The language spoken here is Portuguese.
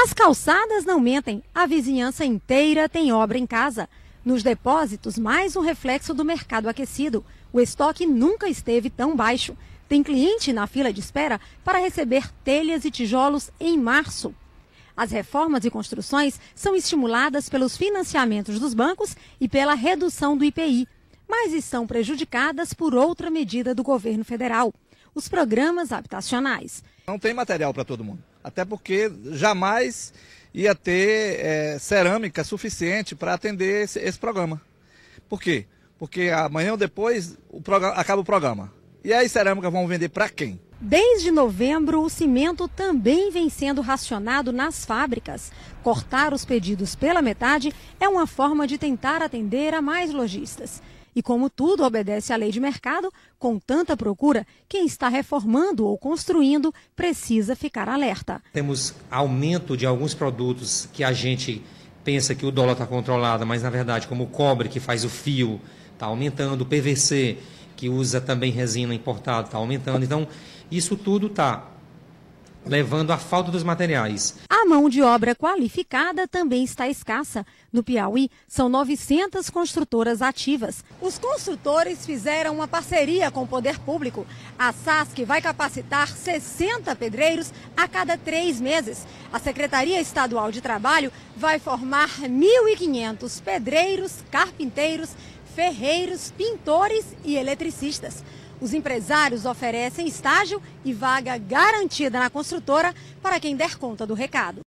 As calçadas não mentem, a vizinhança inteira tem obra em casa. Nos depósitos, mais um reflexo do mercado aquecido. O estoque nunca esteve tão baixo. Tem cliente na fila de espera para receber telhas e tijolos em março. As reformas e construções são estimuladas pelos financiamentos dos bancos e pela redução do IPI, mas estão prejudicadas por outra medida do governo federal, os programas habitacionais. Não tem material para todo mundo, até porque jamais ia ter cerâmica suficiente para atender esse programa. Por quê? Porque amanhã ou depois acaba o programa. E aí cerâmica vão vender para quem? Desde novembro, o cimento também vem sendo racionado nas fábricas. Cortar os pedidos pela metade é uma forma de tentar atender a mais lojistas. E como tudo obedece à lei de mercado, com tanta procura, quem está reformando ou construindo precisa ficar alerta. Temos aumento de alguns produtos que a gente pensa que o dólar está controlado, mas na verdade, como o cobre que faz o fio, está aumentando, o PVC, que usa também resina importada, está aumentando. Então, isso tudo está levando à falta dos materiais. A mão de obra qualificada também está escassa. No Piauí, são 900 construtoras ativas. Os construtores fizeram uma parceria com o poder público. A SASC vai capacitar 60 pedreiros a cada 3 meses. A Secretaria Estadual de Trabalho vai formar 1.500 pedreiros, carpinteiros, ferreiros, pintores e eletricistas. Os empresários oferecem estágio e vaga garantida na construtora para quem der conta do recado.